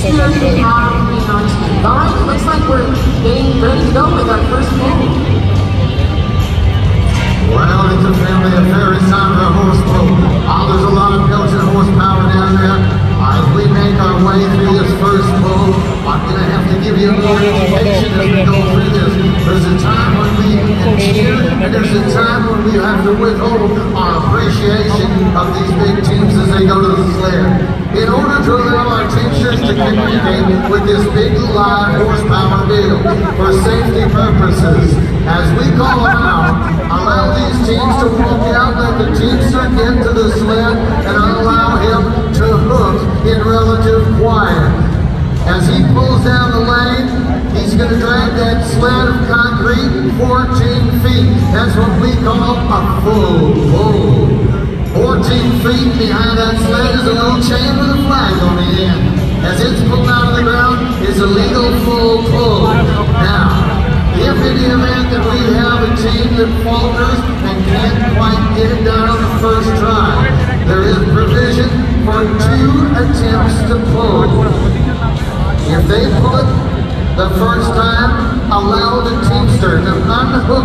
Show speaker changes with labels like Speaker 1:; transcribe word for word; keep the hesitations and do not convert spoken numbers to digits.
Speaker 1: Teamsters we have in our team. Alright, it looks like we're getting ready to go with our first pull.
Speaker 2: Well, it's a family affair. It's time for a horse pull. Oh, there's a lot of Belgian horsepower down there. As we make our way through this first pull, I'm going to have to give you a little education as we go through this. There's a time when we can cheer, and there's a time when we have to withhold our appreciation of these big teams as they go to the sled. In order to allow our teamsters to communicate with this big live horsepower deal for safety purposes, as we call them out, allow these teams to walk out, let the teamster get to the sled, and allow him to hook in relative quiet. As he pulls down the lane, he's going to drag that sled of concrete fourteen feet. That's what we call a full pull. fourteen feet behind that sled is a little chain with a flag on the end. As it's pulled out of the ground, it's a legal full pull. Now, if in the event that we have a team that falters and can't quite get it done on the first try, there is provision for two attempts to pull. If they pull it the first time, allow the teamster to unhook